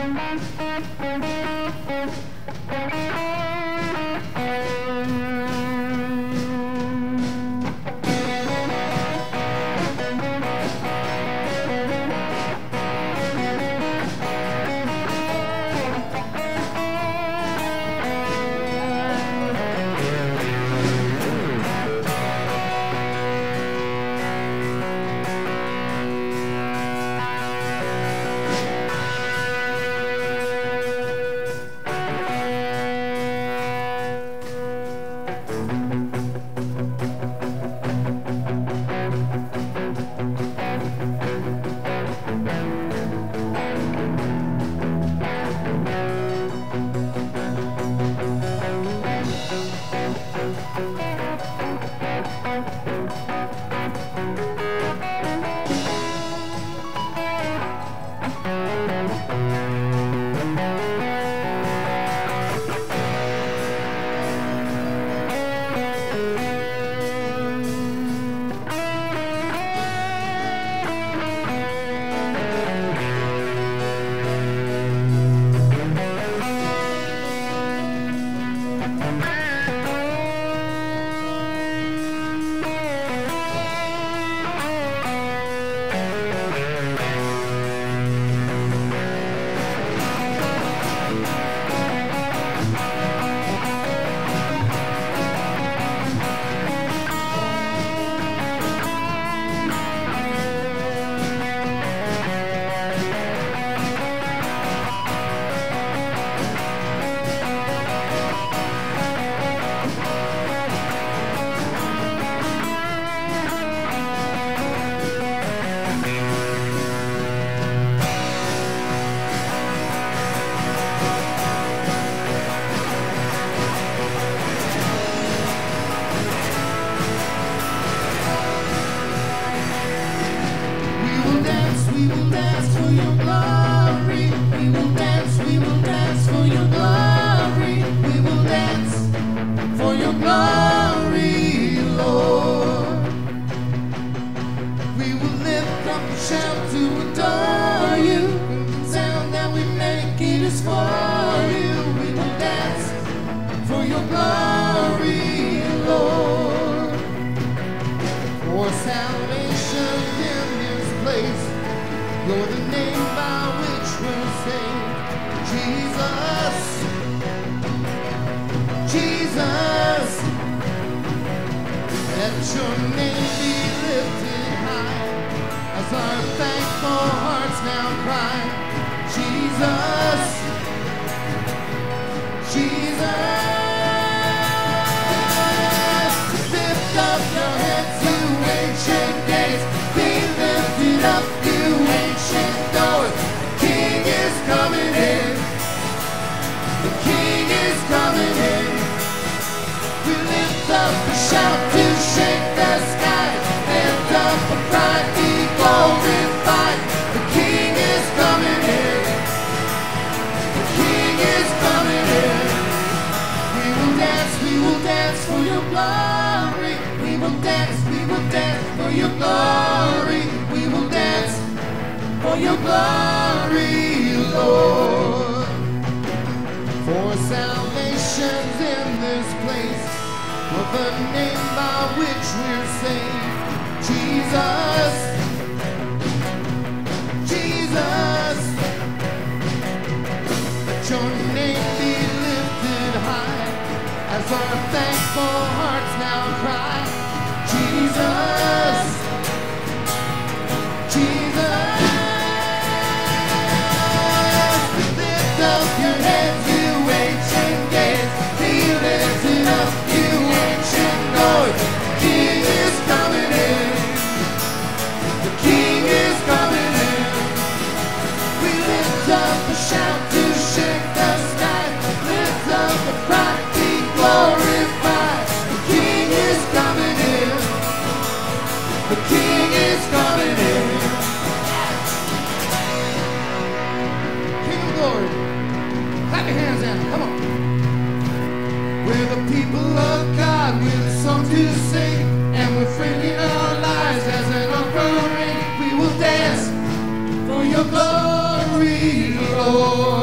Your glory, Lord.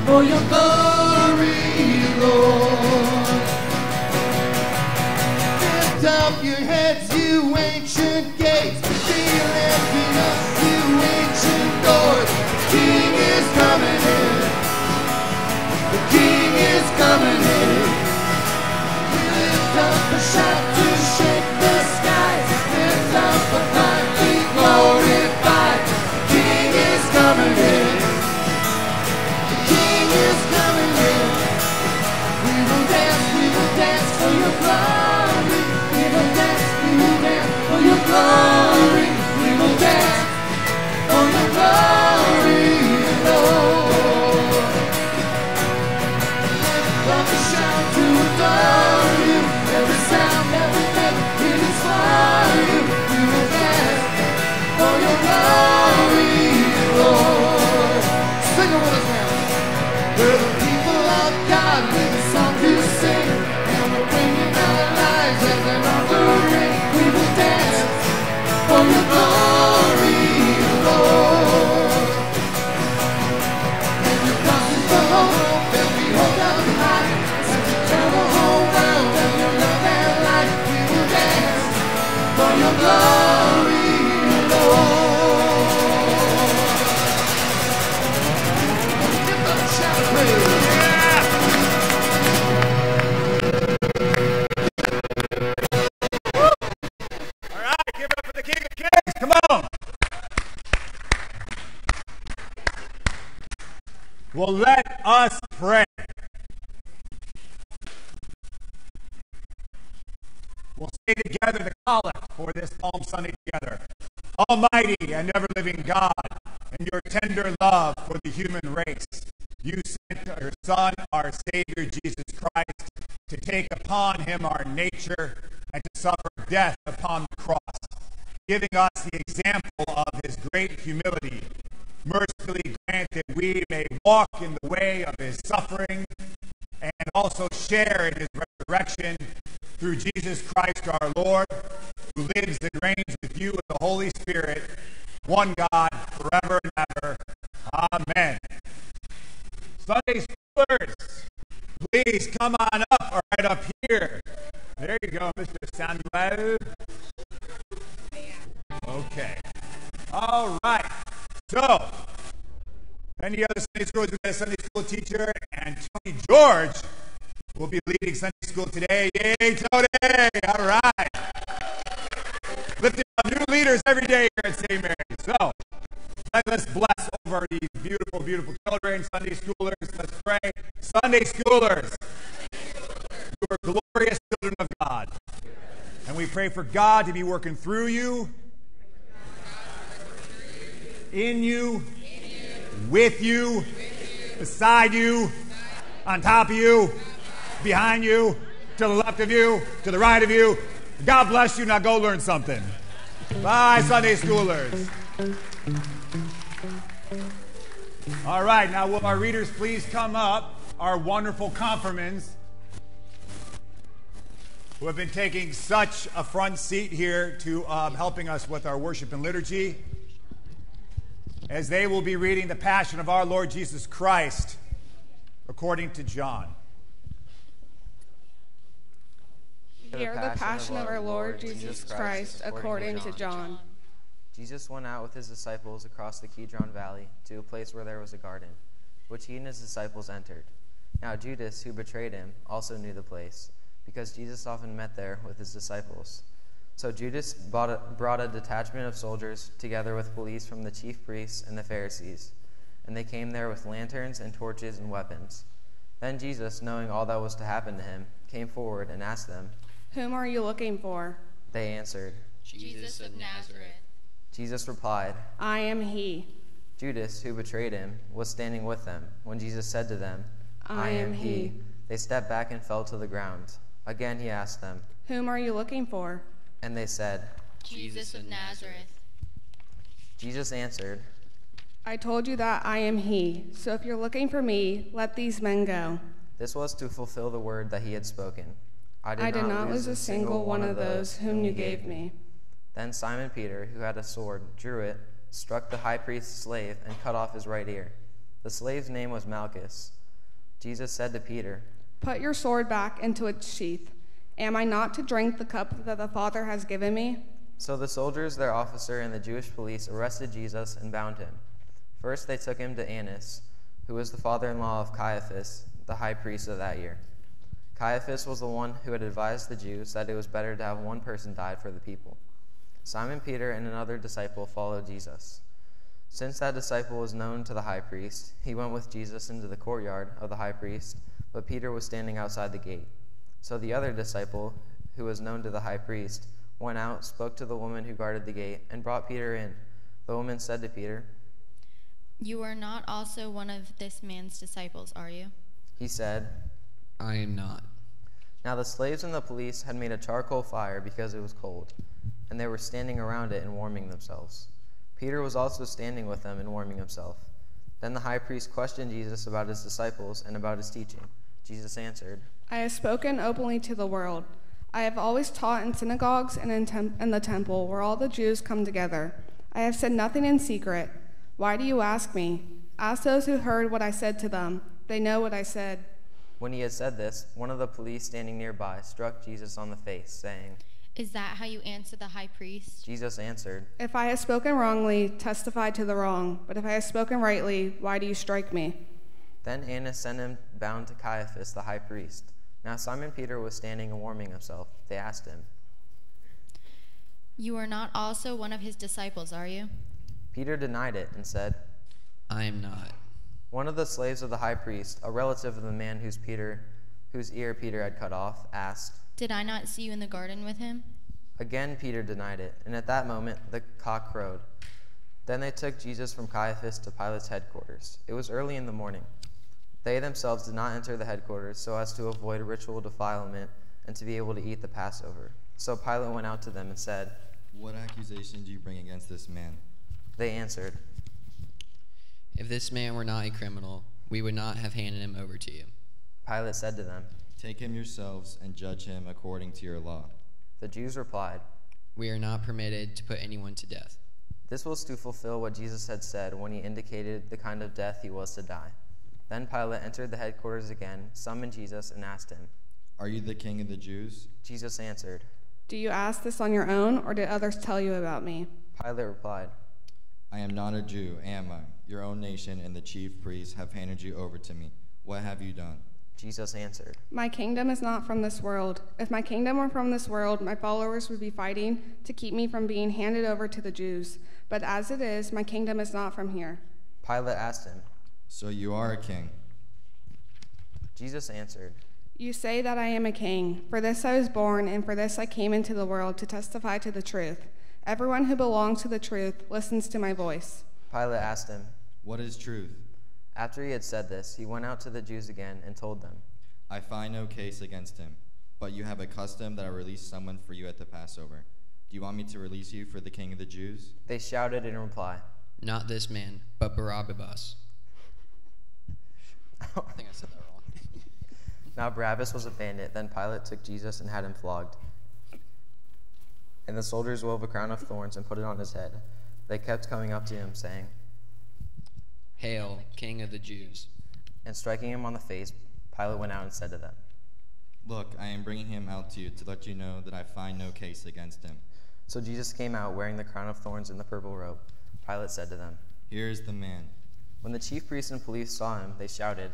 for your glory, Lord. Lift up your heads, you ancient gates. Be lifted up, you ancient doors. The King is coming in. The King is coming in. We lift up a shout to shake the skies. Lift up a cry, be glorified. The King is coming in. The King is coming in. We will dance for your glory. We will dance for your glory. We will dance for your glory, Lord. Lift up a shout to adore you. Every sound, everything, it is for you. We will dance for your glory, Lord. Sing it with us now. We're the people of God with a song to sing, and we're bringing our lives as an offering. We will dance for your glory, Lord. And your cross is the hope that we hold up high. As we tell the whole world of your love and light, we will dance for your glory, Lord. Give them a shout of praise. All right, give it up for the King of Kings. Come on. Well, let us pray. We'll say together the collect for this Palm Sunday together. Almighty and ever-living God, in your tender love for the human race, you sent your Son, our Savior, Jesus Christ, to take upon him our nature and to suffer death upon the cross, giving us the example of his great humility. Mercifully grant that we may walk in the way of his suffering and also share in his resurrection through Jesus Christ our Lord, who lives and reigns with you in the Holy Spirit, one God, forever and ever. Amen. Sunday schoolers, please come on up, or right up here. There you go, Mr. Samuel. Okay. All right. So, any other Sunday schools? We've got a Sunday school teacher, and Tony George will be leading Sunday school today. Yay, Tony! All right. Lifting up new leaders every day here at St. Mary's. So, let us bless over these beautiful, beautiful children, Sunday schoolers. Let's pray. Sunday schoolers, you are glorious children of God. And we pray for God to be working through you, in you, with you, beside you, on top of you, behind you, to the left of you, to the right of you. God bless you. Now go learn something. Bye, Sunday schoolers. All right, now will our readers please come up, our wonderful confirmands, who have been taking such a front seat here to helping us with our worship and liturgy, as they will be reading the Passion of our Lord Jesus Christ according to John. Hear the Passion of our Lord Jesus Christ according to John. Jesus went out with his disciples across the Kidron Valley to a place where there was a garden, which he and his disciples entered. Now Judas, who betrayed him, also knew the place, because Jesus often met there with his disciples. So Judas brought a detachment of soldiers together with police from the chief priests and the Pharisees, and they came there with lanterns and torches and weapons. Then Jesus, knowing all that was to happen to him, came forward and asked them, Whom are you looking for? They answered, Jesus of Nazareth. Jesus replied, I am he. Judas, who betrayed him, was standing with them. When Jesus said to them, I am he, they stepped back and fell to the ground. Again he asked them, Whom are you looking for? And they said, Jesus of Nazareth. Jesus answered, I told you that I am he. So if you're looking for me, let these men go. This was to fulfill the word that he had spoken. I did not lose a single one of those whom you gave me. Then Simon Peter, who had a sword, drew it, struck the high priest's slave, and cut off his right ear. The slave's name was Malchus. Jesus said to Peter, Put your sword back into its sheath. Am I not to drink the cup that the Father has given me? So the soldiers, their officer, and the Jewish police arrested Jesus and bound him. First they took him to Annas, who was the father-in-law of Caiaphas, the high priest of that year. Caiaphas was the one who had advised the Jews that it was better to have one person die for the people. Simon Peter and another disciple followed Jesus. Since that disciple was known to the high priest, he went with Jesus into the courtyard of the high priest, but Peter was standing outside the gate. So the other disciple, who was known to the high priest, went out, spoke to the woman who guarded the gate, and brought Peter in. The woman said to Peter, You are not also one of this man's disciples, are you? He said, I am not. Now the slaves and the police had made a charcoal fire because it was cold, and they were standing around it and warming themselves. Peter was also standing with them and warming himself. Then the high priest questioned Jesus about his disciples and about his teaching. Jesus answered, I have spoken openly to the world. I have always taught in synagogues and in the temple where all the Jews come together. I have said nothing in secret. Why do you ask me? Ask those who heard what I said to them. They know what I said. When he had said this, one of the police standing nearby struck Jesus on the face, saying, Is that how you answer the high priest? Jesus answered, If I have spoken wrongly, testify to the wrong. But if I have spoken rightly, why do you strike me? Then Annas sent him bound to Caiaphas, the high priest. Now Simon Peter was standing and warming himself. They asked him, You are not also one of his disciples, are you? Peter denied it and said, I am not. One of the slaves of the high priest, a relative of the man whose ear Peter had cut off, asked, Did I not see you in the garden with him? Again Peter denied it, and at that moment the cock crowed. Then they took Jesus from Caiaphas to Pilate's headquarters. It was early in the morning. They themselves did not enter the headquarters so as to avoid ritual defilement and to be able to eat the Passover. So Pilate went out to them and said, What accusation do you bring against this man? They answered, If this man were not a criminal, we would not have handed him over to you. Pilate said to them, Take him yourselves and judge him according to your law. The Jews replied, We are not permitted to put anyone to death. This was to fulfill what Jesus had said when he indicated the kind of death he was to die. Then Pilate entered the headquarters again, summoned Jesus, and asked him, Are you the king of the Jews? Jesus answered. Do you ask this on your own, or did others tell you about me? Pilate replied, I am not a Jew, am I? Your own nation and the chief priests have handed you over to me. What have you done? Jesus answered, My kingdom is not from this world. If my kingdom were from this world, my followers would be fighting to keep me from being handed over to the Jews. But as it is, my kingdom is not from here. Pilate asked him, So you are a king. Jesus answered, You say that I am a king. For this I was born, and for this I came into the world, to testify to the truth. Everyone who belongs to the truth listens to my voice. Pilate asked him. What is truth? After he had said this, he went out to the Jews again and told them, I find no case against him, but you have a custom that I release someone for you at the Passover. Do you want me to release you for the king of the Jews? They shouted in reply, Not this man, but Barabbas. I think I said that wrong. Now Barabbas was a bandit. Then Pilate took Jesus and had him flogged. And the soldiers wove a crown of thorns and put it on his head. They kept coming up to him, saying, Hail, King of the Jews. And striking him on the face, Pilate went out and said to them, Look, I am bringing him out to you to let you know that I find no case against him. So Jesus came out wearing the crown of thorns and the purple robe. Pilate said to them, Here is the man. When the chief priests and police saw him, they shouted.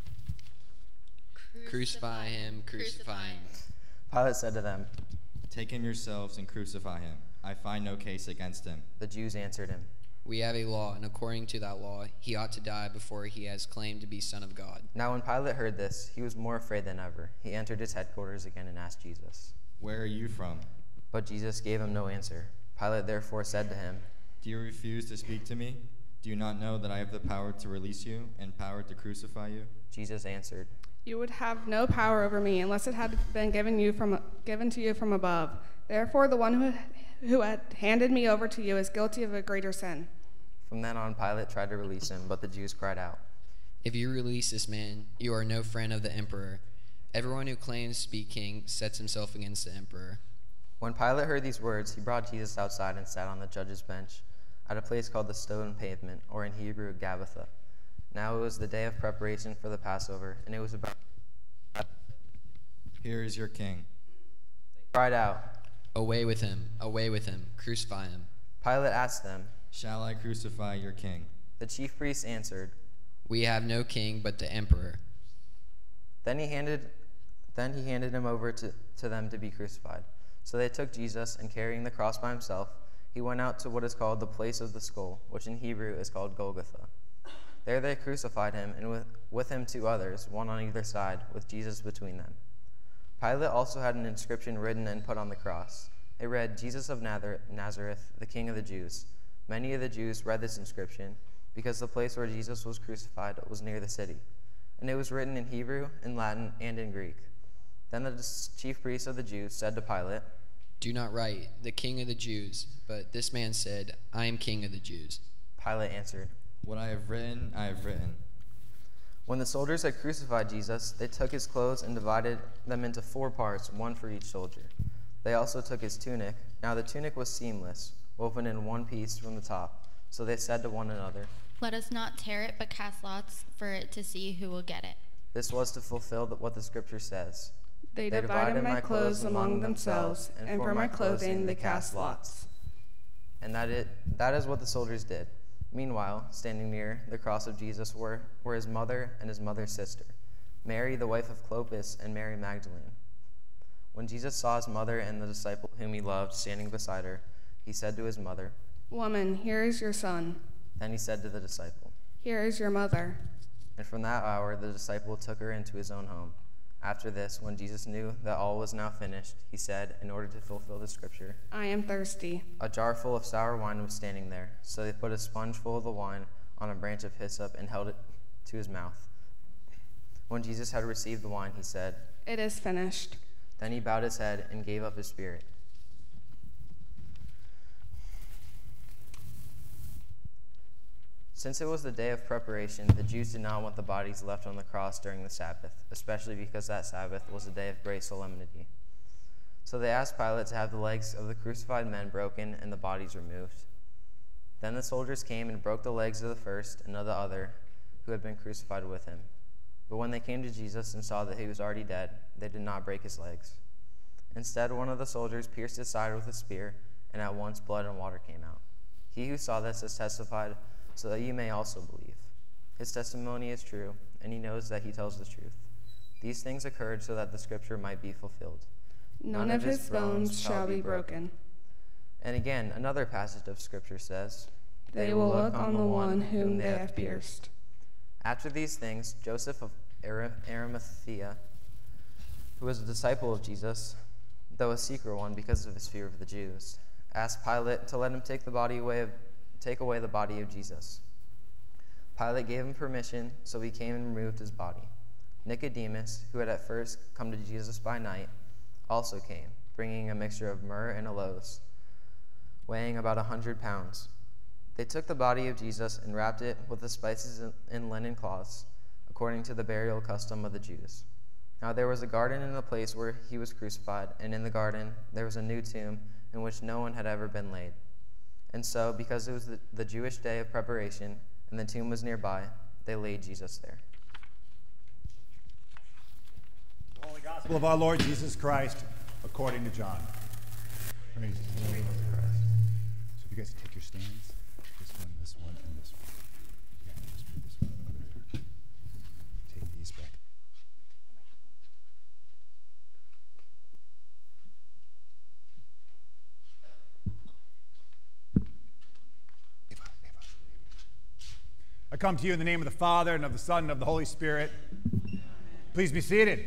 Crucify him, crucify him. Pilate said to them, Take him yourselves and crucify him. I find no case against him. The Jews answered him, We have a law, and according to that law, he ought to die before he has claimed to be Son of God. Now when Pilate heard this, he was more afraid than ever. He entered his headquarters again and asked Jesus. Where are you from? But Jesus gave him no answer. Pilate therefore said to him, Do you refuse to speak to me? Do you not know that I have the power to release you and power to crucify you? Jesus answered, You would have no power over me unless it had been given to you from above. Therefore, the one who had handed me over to you is guilty of a greater sin. From then on, Pilate tried to release him, but the Jews cried out, If you release this man, you are no friend of the emperor. Everyone who claims to be king sets himself against the emperor. When Pilate heard these words, he brought Jesus outside and sat on the judge's bench at a place called the Stone Pavement, or in Hebrew, Gabbatha. Now it was the day of preparation for the Passover, and it was about. Here is your king. They cried out. Away with him, crucify him. Pilate asked them. Shall I crucify your king? The chief priests answered. We have no king but the emperor. Then he handed him over to them to be crucified. So they took Jesus, and carrying the cross by himself, he went out to what is called the place of the skull, which in Hebrew is called Golgotha. There they crucified him, and with him 2 others, one on either side, with Jesus between them. Pilate also had an inscription written and put on the cross. It read, Jesus of Nazareth, the King of the Jews. Many of the Jews read this inscription, because the place where Jesus was crucified was near the city. And it was written in Hebrew, in Latin, and in Greek. Then the chief priests of the Jews said to Pilate, Do not write, the King of the Jews, but this man said, I am King of the Jews. Pilate answered, What I have written, I have written. When the soldiers had crucified Jesus, they took his clothes and divided them into 4 parts, one for each soldier. They also took his tunic. Now the tunic was seamless, woven in one piece from the top. So they said to one another, Let us not tear it, but cast lots for it to see who will get it. This was to fulfill what the scripture says. They divided my clothes among themselves, and for my clothing they cast lots. And that is what the soldiers did. Meanwhile, standing near the cross of Jesus were his mother and his mother's sister, Mary, the wife of Clopas, and Mary Magdalene. When Jesus saw his mother and the disciple whom he loved standing beside her, he said to his mother, Woman, here is your son. Then he said to the disciple, Here is your mother. And from that hour the disciple took her into his own home. After this, when Jesus knew that all was now finished, he said, in order to fulfill the scripture, I am thirsty. A jar full of sour wine was standing there. So they put a sponge full of the wine on a branch of hyssop and held it to his mouth. When Jesus had received the wine, he said, It is finished. Then he bowed his head and gave up his spirit. Since it was the day of preparation, the Jews did not want the bodies left on the cross during the Sabbath, especially because that Sabbath was a day of great solemnity. So they asked Pilate to have the legs of the crucified men broken and the bodies removed. Then the soldiers came and broke the legs of the first and of the other who had been crucified with him. But when they came to Jesus and saw that he was already dead, they did not break his legs. Instead, one of the soldiers pierced his side with a spear, and at once blood and water came out. He who saw this has testified, so that you may also believe. His testimony is true, and he knows that he tells the truth. These things occurred so that the scripture might be fulfilled. None of his bones shall be broken. And again, another passage of scripture says, They will look on the one whom they have pierced. After these things, Joseph of Arimathea, who was a disciple of Jesus, though a secret one because of his fear of the Jews, asked Pilate to let him take away the body of Jesus. Pilate gave him permission, so he came and removed his body. Nicodemus, who had at first come to Jesus by night, also came, bringing a mixture of myrrh and aloes, weighing about 100 pounds. They took the body of Jesus and wrapped it with the spices in linen cloths, according to the burial custom of the Jews. Now there was a garden in the place where he was crucified, and in the garden there was a new tomb in which no one had ever been laid. And so, because it was the Jewish day of preparation, and the tomb was nearby, they laid Jesus there. The Holy Gospel of our Lord Jesus Christ, according to John. Praise the Lord. So if you guys take your stands, this one, and this one. Yeah, just move this one over there. Take these back. I come to you in the name of the Father, and of the Son, and of the Holy Spirit. Please be seated.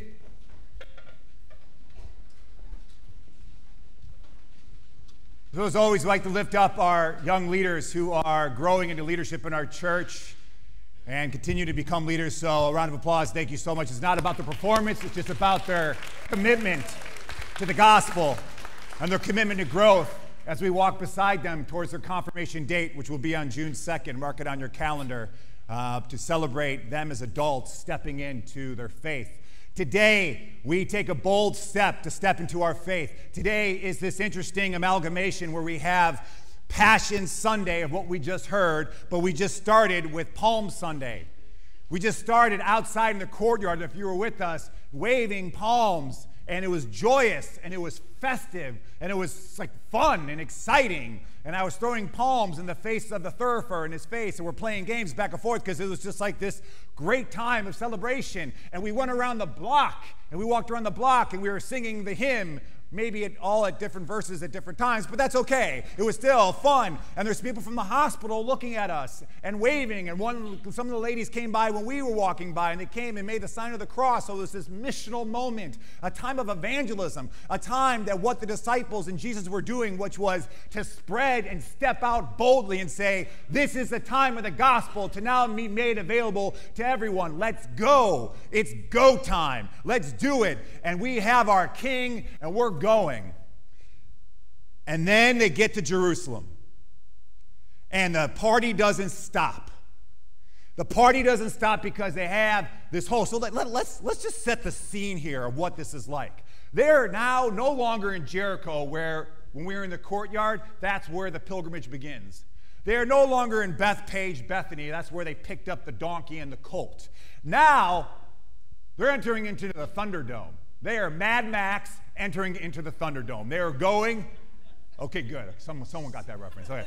Those always like to lift up our young leaders who are growing into leadership in our church and continue to become leaders. So a round of applause. Thank you so much. It's not about the performance. It's just about their commitment to the gospel and their commitment to growth as we walk beside them towards their confirmation date, which will be on June 2nd. Mark it on your calendar to celebrate them as adults stepping into their faith. Today, we take a bold step to step into our faith. Today is this interesting amalgamation where we have Passion Sunday of what we just heard, but we just started with Palm Sunday. We just started outside in the courtyard, if you were with us, waving palms, and it was joyous, and it was festive, and it was like fun and exciting. And I was throwing palms in the face of the thurifer in his face, and we're playing games back and forth because it was just like this great time of celebration. And we went around the block, and we walked around the block, and we were singing the hymn, maybe all at different verses at different times, but that's okay. It was still fun. And there's people from the hospital looking at us and waving. And some of the ladies came by when we were walking by, and they came and made the sign of the cross. So it was this missional moment, a time of evangelism, a time that what the disciples and Jesus were doing, which was to spread and step out boldly and say, this is the time of the gospel to now be made available to everyone. Let's go. It's go time. Let's do it. And we have our King, and we're going. And then they get to Jerusalem, and the party doesn't stop. The party doesn't stop because they have this whole, so let's just set the scene here of what this is like. They're now no longer in Jericho, where when we were in the courtyard, that's where the pilgrimage begins. They're no longer in Bethpage, Bethany. That's where they picked up the donkey and the colt. Now they're entering into the Thunderdome. They are Mad Max entering into the Thunderdome. They are going, okay, good. Someone got that reference. Okay.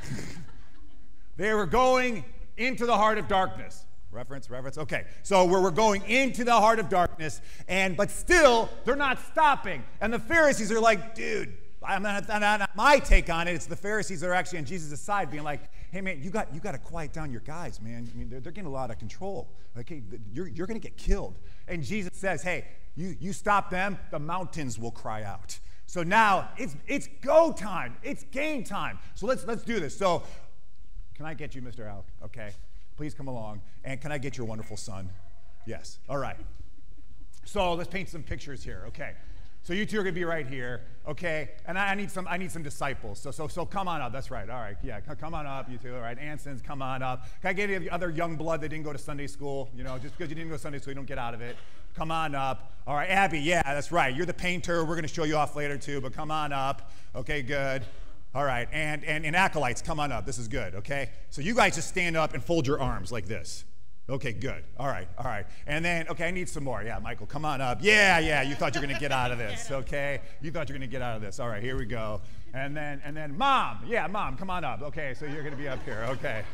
They were going into the heart of darkness. Reference. Okay. So we're going into the heart of darkness, but still, they're not stopping. And the Pharisees are like, dude, not my take on it. It's the Pharisees that are actually on Jesus' side, being like, hey, man, you got to quiet down your guys, man. I mean, they're getting a lot of control. Okay, you're going to get killed. And Jesus says, hey, you stop them, the mountains will cry out. So now it's go time. It's game time. So let's do this. So can I get you, Mr. Alec? Okay, please come along. And can I get your wonderful son? Yes. All right. So let's paint some pictures here. Okay. So you two are going to be right here, okay? And I need some disciples. So come on up. That's right. All right. Yeah, come on up, you two. All right. Ansons, come on up. Can I get any of the other young blood that didn't go to Sunday school? You know, just because you didn't go to Sunday school, you don't get out of it. Come on up. All right, Abby. Yeah, that's right. You're the painter. We're going to show you off later too, but come on up. Okay, good. All right. And acolytes, come on up. This is good. Okay. So you guys just stand up and fold your arms like this. Okay, good. All right. And then, okay, I need some more. Yeah, Michael, come on up. Yeah, you thought you were going to get out of this, okay? You thought you were going to get out of this. All right, here we go. And then Mom. Yeah, Mom, come on up. Okay, so you're going to be up here. Okay.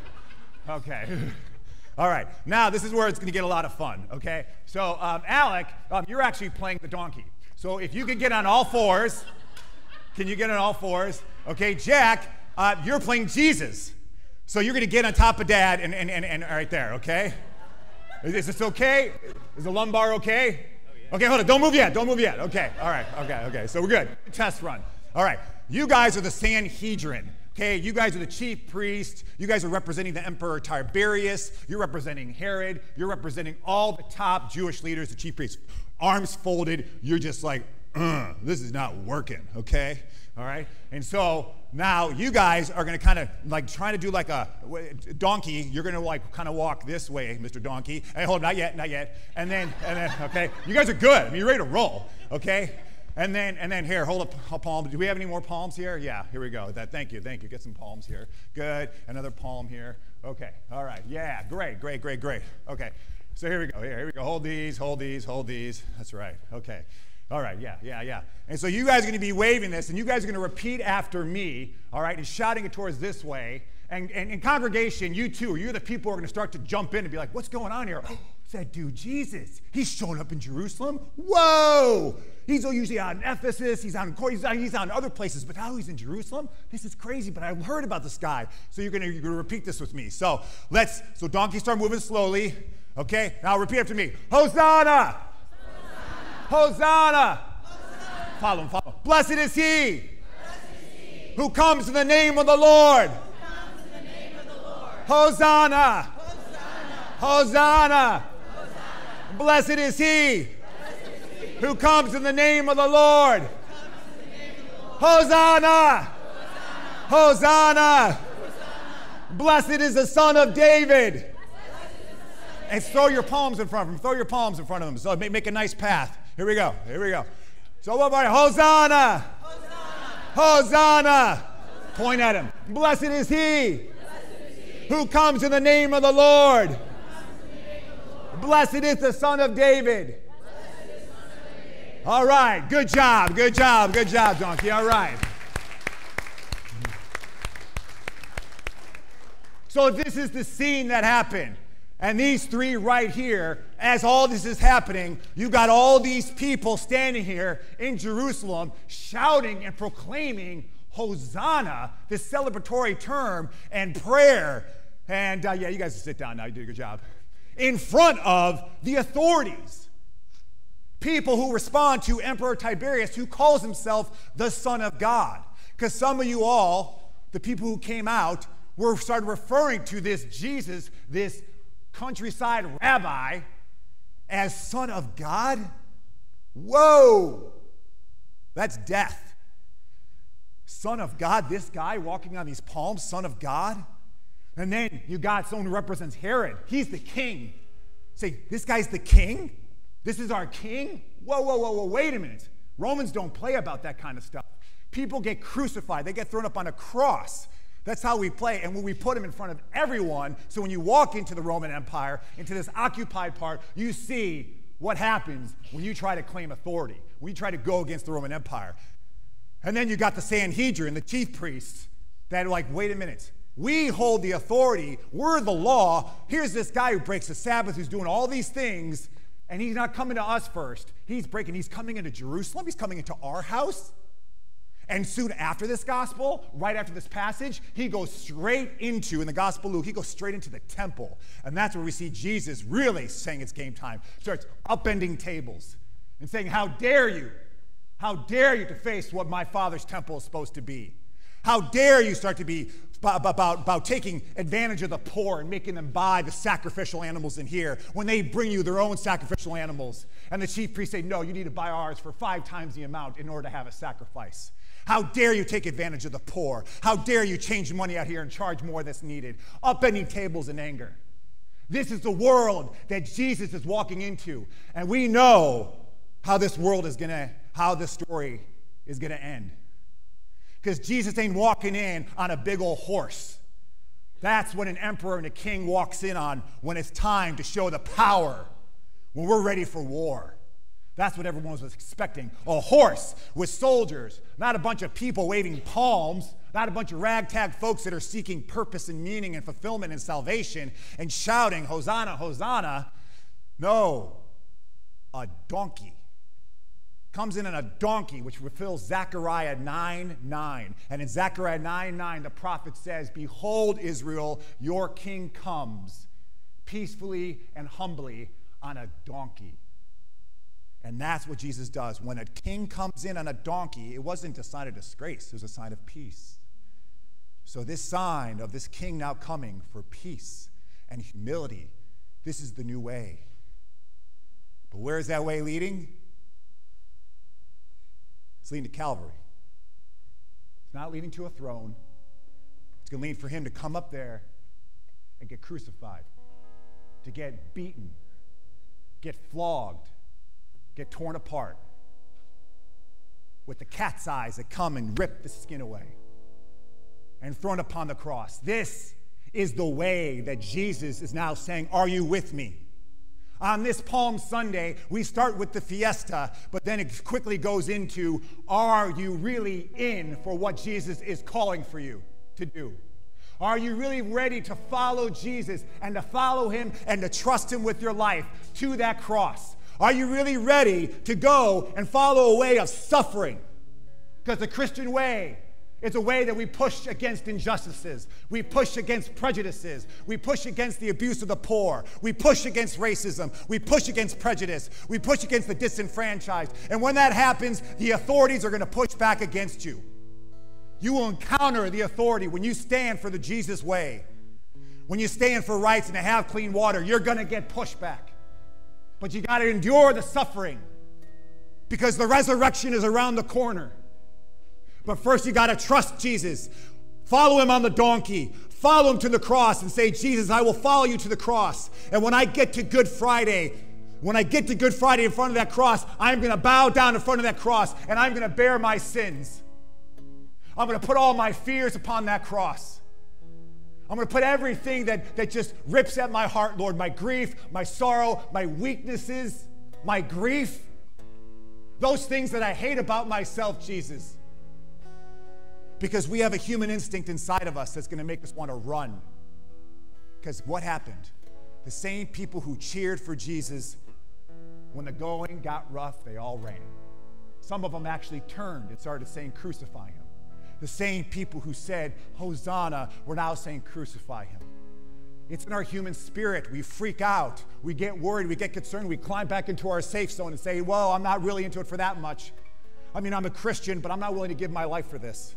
All right, now this is where it's going to get a lot of fun, okay? So, Alec, you're actually playing the donkey. So if you can get on all fours, can you get on all fours? Okay, Jack, you're playing Jesus. So you're going to get on top of Dad and right there, okay? Is this okay? Is the lumbar okay? Oh, yeah. Okay, hold on. Don't move yet. Okay, all right. Okay. So we're good. Test run. All right. You guys are the Sanhedrin, okay? You guys are the chief priest. You guys are representing the Emperor Tiberius. You're representing Herod. You're representing all the top Jewish leaders, the chief priests. Arms folded. You're just like, this is not working, okay? All right? And so now you guys are going to kind of like trying to do like a donkey. You're going to like kind of walk this way, Mr. Donkey. Hey, hold on, not yet. And then, okay? You guys are good. I mean, you're ready to roll, okay? And then here, hold up a palm. Do we have any more palms here? Yeah, here we go. Thank you. Get some palms here. Good. Another palm here. Okay. All right. Yeah, great. Okay. So here we go. Here we go. Hold these. That's right. Okay. All right, yeah. And so you guys are going to be waving this, and you guys are going to repeat after me, all right, and shouting it towards this way. And in congregation, you're the people who are going to start to jump in and be like, what's going on here? Oh, it's that dude Jesus. He's showing up in Jerusalem. Whoa! He's usually out in Ephesus. He's out in other places, but now he's in Jerusalem? This is crazy, but I've heard about this guy. So you're going to repeat this with me. So donkeys start moving slowly. Okay, now repeat after me. Hosanna! Hosanna! Follow him. Blessed is he who comes in the name of the Lord. Hosanna! Hosanna! Blessed is he who comes in the name of the Lord. Hosanna! Hosanna! Blessed is the Son of David. And throw your palms in front of him. So make a nice path. Here we go. So everybody, Hosanna! Hosanna! Point at him. Blessed is he who comes in the name of the Lord. Blessed is the Son of David. All right, good job, donkey, all right. So this is the scene that happened. And these three right here, as all this is happening, you got all these people standing here in Jerusalem shouting and proclaiming Hosanna, this celebratory term, and prayer. And yeah, you guys can sit down now. You did a good job. In front of the authorities. People who respond to Emperor Tiberius, who calls himself the Son of God. Because some of you all, the people who came out, started referring to this Jesus, this countryside rabbi, as Son of God. Whoa! That's death. Son of God, this guy walking on these palms, Son of God. And then you got someone who represents Herod. He's the king. Say, this guy's the king? This is our king? Whoa, wait a minute. Romans don't play about that kind of stuff. People get crucified. They get thrown up on a cross. That's how we play, and when we put them in front of everyone, so when you walk into the Roman Empire, into this occupied part, you see what happens when you try to claim authority, when you try to go against the Roman Empire. And then you got the Sanhedrin, the chief priests, that are like, wait a minute. We hold the authority. We're the law. Here's this guy who breaks the Sabbath, who's doing all these things, and he's not coming to us first. He's coming into Jerusalem. He's coming into our house. And soon after this gospel, right after this passage, he goes straight into, in the Gospel of Luke, he goes straight into the temple. And that's where we see Jesus really saying it's game time. Starts upending tables and saying, how dare you to face what my Father's temple is supposed to be? How dare you start to be about taking advantage of the poor and making them buy the sacrificial animals in here when they bring you their own sacrificial animals. And the chief priests say, no, you need to buy ours for 5 times the amount in order to have a sacrifice. How dare you take advantage of the poor? How dare you change money out here and charge more that's needed? Upending tables in anger. This is the world that Jesus is walking into. And we know how this world is how this story is going to end. Because Jesus ain't walking in on a big old horse. That's what an emperor and a king walks in on when it's time to show the power, when we're ready for war. That's what everyone was expecting. A horse with soldiers, not a bunch of people waving palms, not a bunch of ragtag folks that are seeking purpose and meaning and fulfillment and salvation and shouting, Hosanna, Hosanna. No, a donkey. Comes in on a donkey, which fulfills Zechariah 9:9. And in Zechariah 9:9, the prophet says, behold, Israel, your king comes peacefully and humbly on a donkey. And that's what Jesus does. When a king comes in on a donkey, it wasn't a sign of disgrace. It was a sign of peace. So this sign of this king now coming for peace and humility, this is the new way. But where is that way leading? It's leading to Calvary. It's not leading to a throne. It's going to lead for him to come up there and get crucified, to get beaten, get flogged, get torn apart, with the cat's eyes that come and rip the skin away, and thrown upon the cross. This is the way that Jesus is now saying, are you with me? On this Palm Sunday, we start with the fiesta, but then it quickly goes into, are you really in for what Jesus is calling for you to do? Are you really ready to follow Jesus and to follow him and to trust him with your life to that cross? Are you really ready to go and follow a way of suffering? Because the Christian way is a way that we push against injustices. We push against prejudices. We push against the abuse of the poor. We push against racism. We push against prejudice. We push against the disenfranchised. And when that happens, the authorities are going to push back against you. You will encounter the authority when you stand for the Jesus way. When you stand for rights and to have clean water, you're going to get pushback. But you got to endure the suffering because the resurrection is around the corner. But first you got to trust Jesus. Follow him on the donkey. Follow him to the cross and say, Jesus, I will follow you to the cross. And when I get to Good Friday, in front of that cross, I'm going to bow down in front of that cross and I'm going to bear my sins. I'm going to put all my fears upon that cross. I'm going to put everything that just rips at my heart, Lord, my grief, my sorrow, my weaknesses, my grief, those things that I hate about myself, Jesus. Because we have a human instinct inside of us that's going to make us want to run. Because what happened? The same people who cheered for Jesus, when the going got rough, they all ran. Some of them actually turned and started saying, crucify him. The same people who said, Hosanna, were now saying, crucify him. It's in our human spirit. We freak out. We get worried. We get concerned. We climb back into our safe zone and say, well, I'm not really into it for that much. I mean, I'm a Christian, but I'm not willing to give my life for this.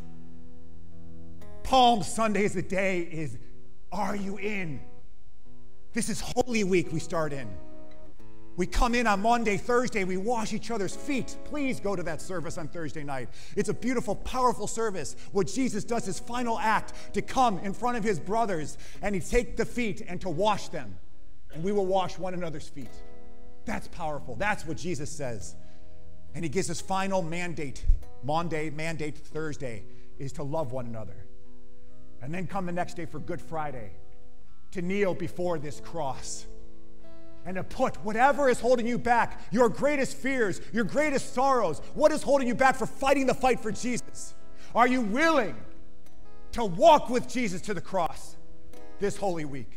Palm Sunday is the day are you in? This is Holy Week we start in. We come in on Monday, Thursday, we wash each other's feet. Please go to that service on Thursday night. It's a beautiful, powerful service where Jesus does his final act to come in front of his brothers and he take the feet and to wash them. And we will wash one another's feet. That's powerful. That's what Jesus says. And he gives his final mandate, mandate Thursday, is to love one another. And then come the next day for Good Friday, to kneel before this cross. And to put whatever is holding you back, your greatest fears, your greatest sorrows, what is holding you back for fighting the fight for Jesus? Are you willing to walk with Jesus to the cross this Holy Week?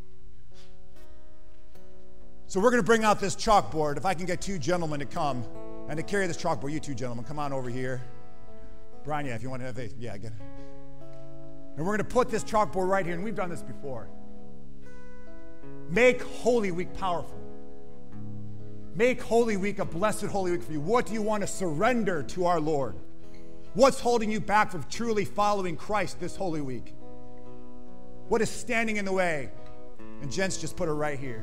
So we're going to bring out this chalkboard. If I can get two gentlemen to come and to carry this chalkboard, you two gentlemen, come on over here. Brian, yeah, if you want to have it, yeah, get it. And we're going to put this chalkboard right here, and we've done this before. Make Holy Week powerful. Make Holy Week a blessed Holy Week for you. What do you want to surrender to our Lord? What's holding you back from truly following Christ this Holy Week? What is standing in the way? And Jen's just put it right here.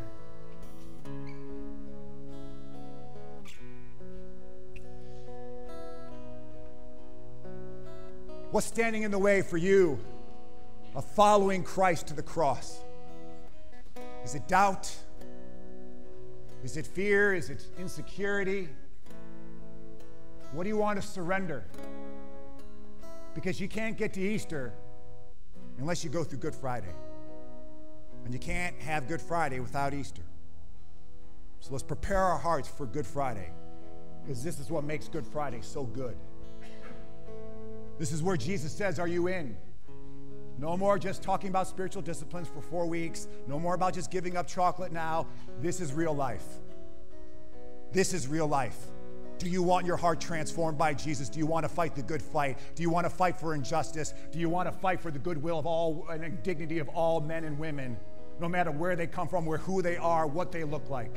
What's standing in the way for you of following Christ to the cross? Is it doubt? Is it fear? Is it insecurity? What do you want to surrender? Because you can't get to Easter unless you go through Good Friday. And you can't have Good Friday without Easter. So let's prepare our hearts for Good Friday, because this is what makes Good Friday so good. This is where Jesus says, are you in? No more just talking about spiritual disciplines for 4 weeks. No more about just giving up chocolate now. This is real life. This is real life. Do you want your heart transformed by Jesus? Do you want to fight the good fight? Do you want to fight for injustice? Do you want to fight for the goodwill of all and dignity of all men and women, no matter where they come from, who they are, what they look like?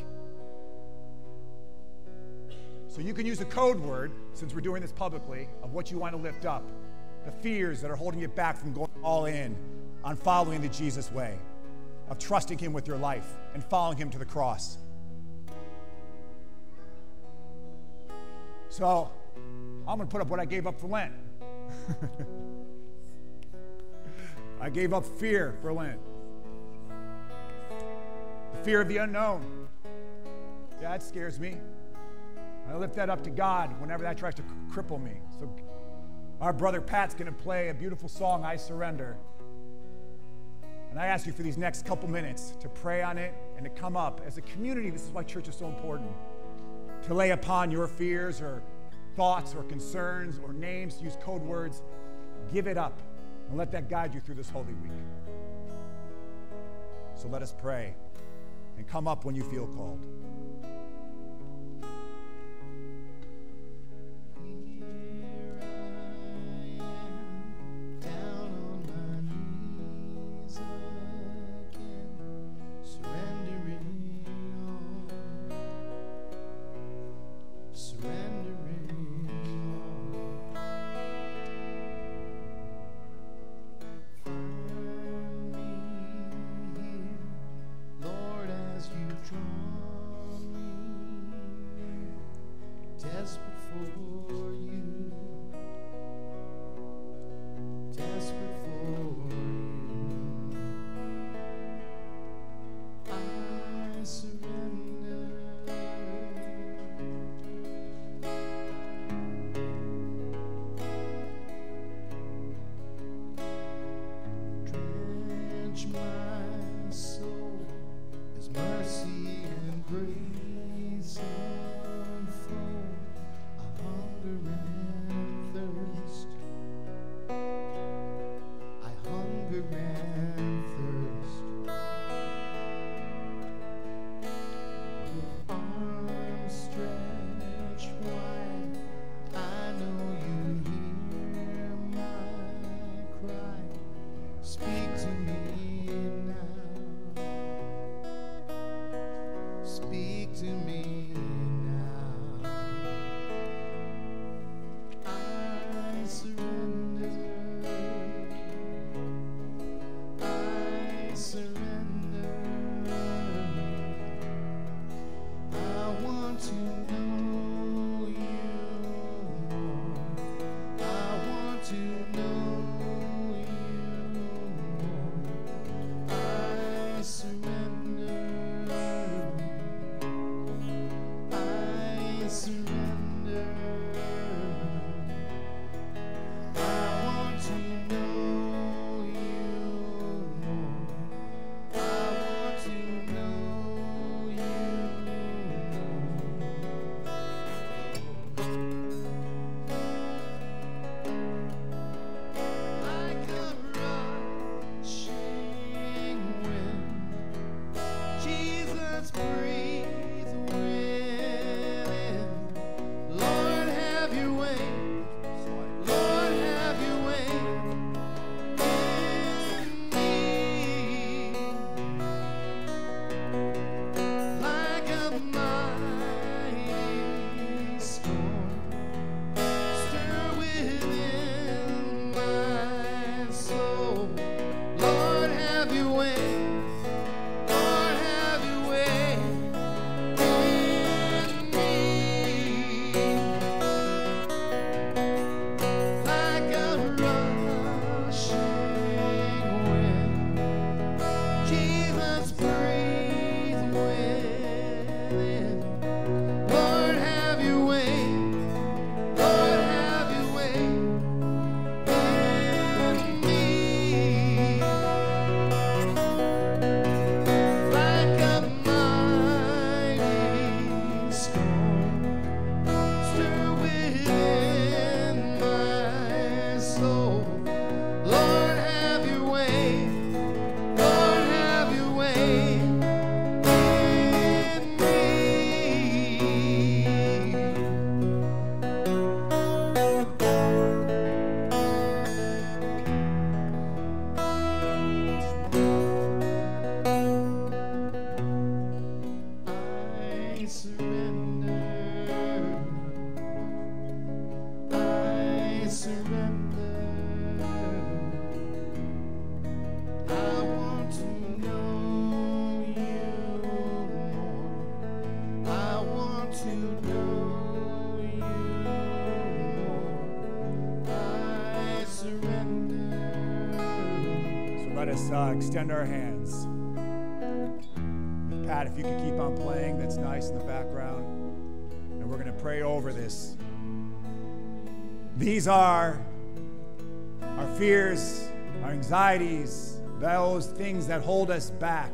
So you can use a code word, since we're doing this publicly, of what you want to lift up. The fears that are holding you back from going all in on following the Jesus way, of trusting him with your life and following him to the cross. So I'm going to put up what I gave up for Lent. I gave up fear for Lent. The fear of the unknown. Yeah, it scares me. I lift that up to God whenever that tries to cripple me. So our brother Pat's going to play a beautiful song, I Surrender. And I ask you for these next couple minutes to pray on it and to come up. As a community, this is why church is so important. To lay upon your fears or thoughts or concerns or names, use code words. Give it up and let that guide you through this Holy Week. So let us pray and come up when you feel called. Lord, as you draw let us extend our hands. Pat, if you could keep on playing, that's nice in the background. And we're going to pray over this. These are our fears, our anxieties, those things that hold us back.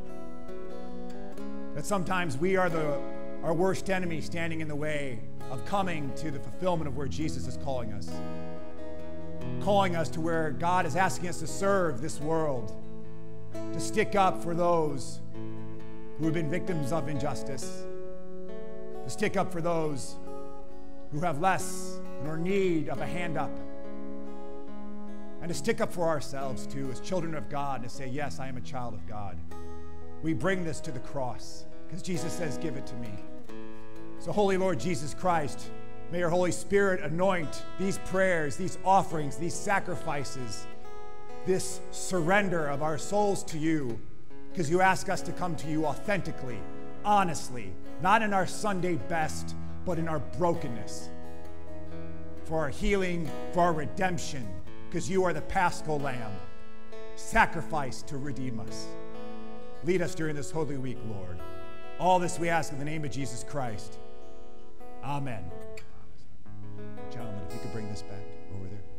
That sometimes we are our worst enemy standing in the way of coming to the fulfillment of where Jesus is calling us. Calling us to where God is asking us to serve this world, to stick up for those who have been victims of injustice, to stick up for those who have less and are in need of a hand up, and to stick up for ourselves too as children of God, to say, yes, I am a child of God. We bring this to the cross because Jesus says, give it to me. So Holy Lord Jesus Christ, may your Holy Spirit anoint these prayers, these offerings, these sacrifices, this surrender of our souls to you, because you ask us to come to you authentically, honestly, not in our Sunday best, but in our brokenness, for our healing, for our redemption, because you are the Paschal Lamb, sacrificed to redeem us. Lead us during this Holy Week, Lord. All this we ask in the name of Jesus Christ. Amen. Gentlemen, if you could bring this back over there.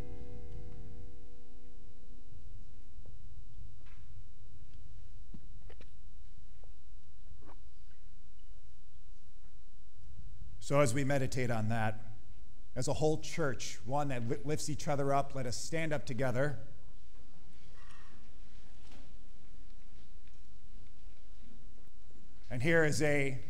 So as we meditate on that, as a whole church, one that lifts each other up, let us stand up together. And here is a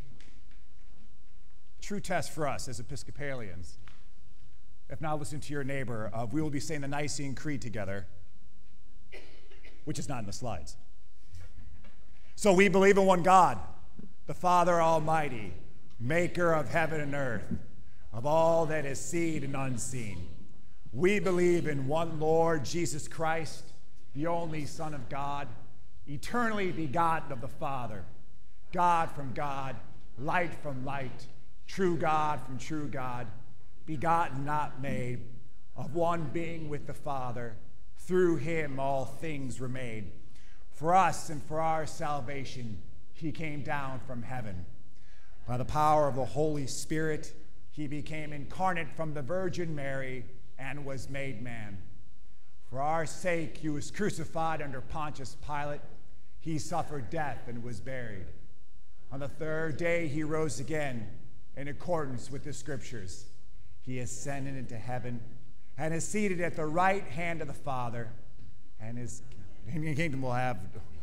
true test for us as Episcopalians. If not, listen to your neighbor. We will be saying the Nicene Creed together, which is not in the slides. So we believe in one God, the Father Almighty, maker of heaven and earth, of all that is seen and unseen. We believe in one Lord, Jesus Christ, the only Son of God, eternally begotten of the Father, God from God, light from light, true God from true God, begotten, not made, of one being with the Father. Through him all things were made. For us and for our salvation, he came down from heaven. By the power of the Holy Spirit, he became incarnate from the Virgin Mary and was made man. For our sake, he was crucified under Pontius Pilate. He suffered death and was buried. On the third day, he rose again in accordance with the Scriptures. He ascended into heaven and is seated at the right hand of the Father, and his kingdom will have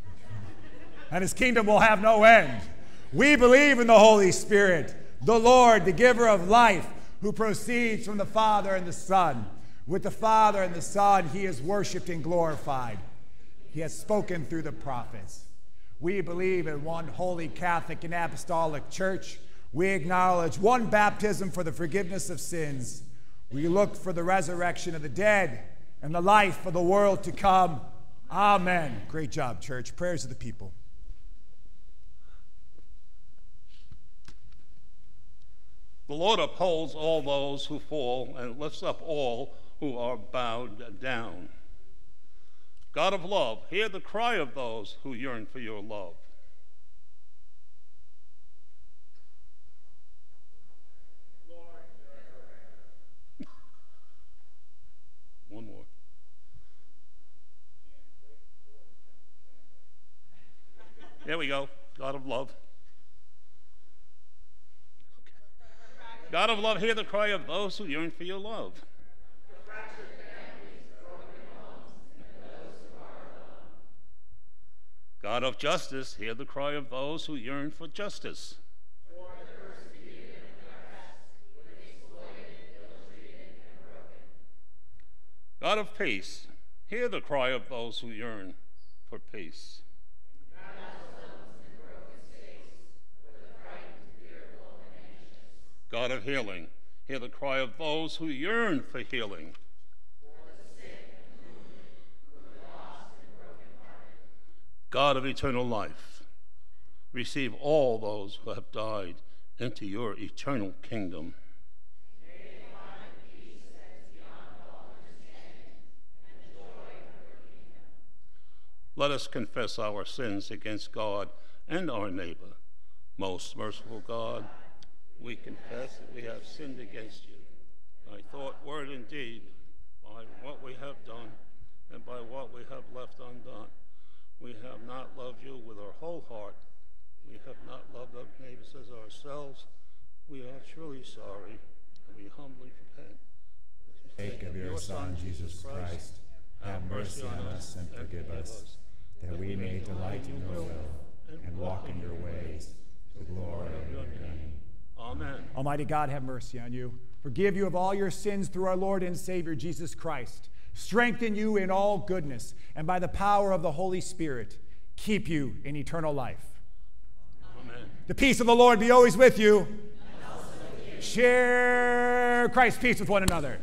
no end. We believe in the Holy Spirit, the Lord, the giver of life, who proceeds from the Father and the Son. With the Father and the Son, he is worshiped and glorified. He has spoken through the prophets. We believe in one holy Catholic and Apostolic Church. We acknowledge one baptism for the forgiveness of sins. We look for the resurrection of the dead and the life of the world to come. Amen. Great job, church. Prayers of the people. The Lord upholds all those who fall and lifts up all who are bowed down. God of love, hear the cry of those who yearn for your love. One more. There we go. God of love. God of love, hear the cry of those who yearn for your love. God of justice, hear the cry of those who yearn for justice. God of peace, hear the cry of those who yearn for peace. God of healing, hear the cry of those who yearn for healing. God of eternal life, receive all those who have died into your eternal kingdom. let us confess our sins against God and our neighbor. Most merciful God, we confess that we have sinned against you by thought, word, and deed, by what we have done and by what we have left undone. We have not loved you with our whole heart. We have not loved our neighbors as ourselves. We are truly sorry, and we humbly repent. Sake of your Son, Jesus Christ, have mercy on us and forgive us, that we may delight in your will and walk in your ways, to the glory of your name. Amen. Almighty God, have mercy on you, forgive you of all your sins through our Lord and Savior, Jesus Christ, strengthen you in all goodness, and by the power of the Holy Spirit, keep you in eternal life. Amen. The peace of the Lord be always with you. Share Christ's peace with one another.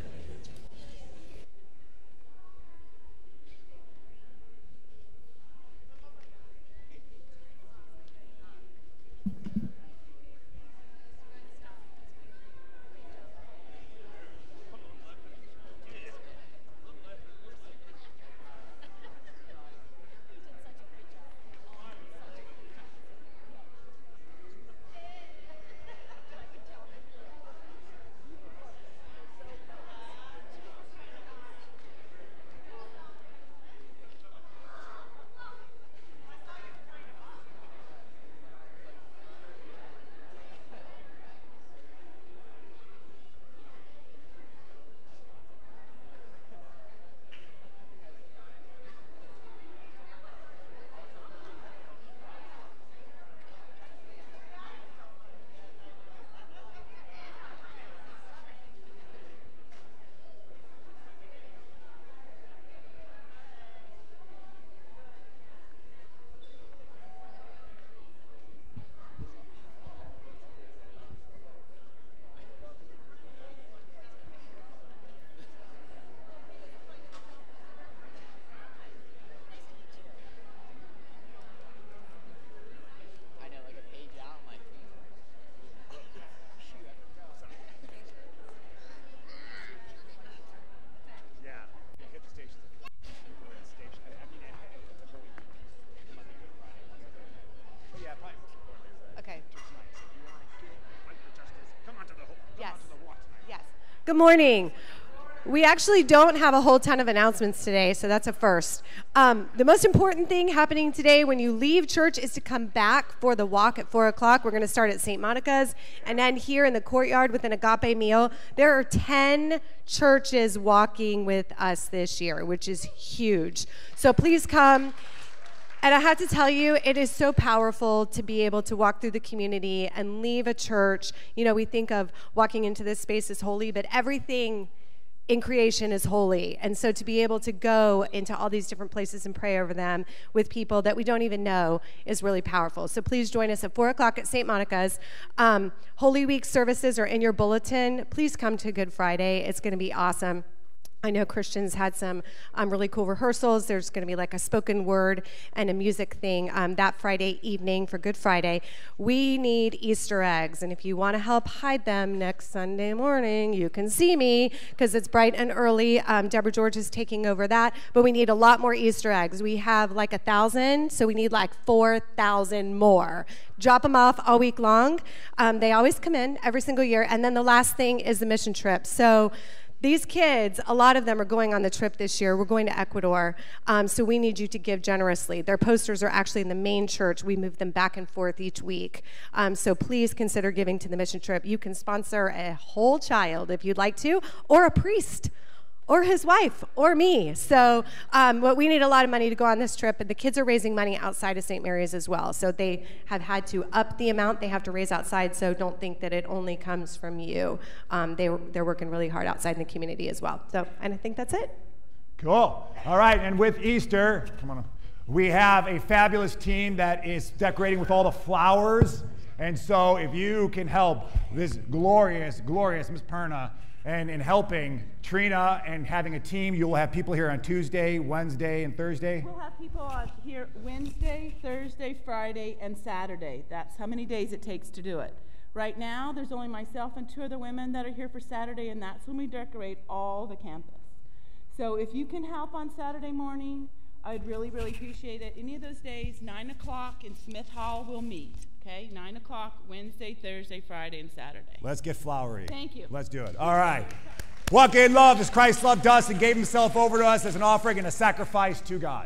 Good morning. We actually don't have a whole ton of announcements today, so that's a first. The most important thing happening today when you leave church is to come back for the walk at 4 o'clock. We're going to start at St. Monica's and end here in the courtyard with an agape meal. There are 10 churches walking with us this year, which is huge. So please come. And I have to tell you, it is so powerful to be able to walk through the community and leave a church. You know, we think of walking into this space as holy, but everything in creation is holy. And so to be able to go into all these different places and pray over them with people that we don't even know is really powerful. So please join us at 4 o'clock at St. Monica's. Holy Week services are in your bulletin. Please come to Good Friday. It's going to be awesome. I know Christians had some really cool rehearsals. There's going to be like a spoken word and a music thing that Friday evening for Good Friday. We need Easter eggs, and if you want to help hide them next Sunday morning, you can see me because it's bright and early. Deborah George is taking over that, but we need a lot more Easter eggs. We have like 1,000, so we need like 4,000 more. Drop them off all week long. They always come in every single year, and then the last thing is the mission trip. So these kids, a lot of them are going on the trip this year. We're going to Ecuador, so we need you to give generously. Their posters are actually in the main church. We move them back and forth each week. So please consider giving to the mission trip. You can sponsor a whole child if you'd like to, or a priest, or his wife, or me. So but we need a lot of money to go on this trip, and the kids are raising money outside of St. Mary's as well. So they have had to up the amount they have to raise outside, so don't think that it only comes from you. They're working really hard outside in the community as well. So, and I think that's it. Cool. All right, and with Easter, come on, we have a fabulous team that is decorating with all the flowers. And so if you can help this glorious Miss Perna and in helping Trina and having a team, you will have people here on Tuesday, Wednesday, and Thursday. We'll have people here Wednesday, Thursday, Friday, and Saturday. That's how many days it takes to do it. Right now, there's only myself and 2 other women that are here for Saturday, and that's when we decorate all the campus. So if you can help on Saturday morning I'd really, really appreciate it. Any of those days, 9 o'clock in Smith Hall, we'll meet. Okay, 9 o'clock, Wednesday, Thursday, Friday, and Saturday. Let's get flowery. Thank you. Let's do it. All right. Walk in love as Christ loved us and gave himself over to us as an offering and a sacrifice to God.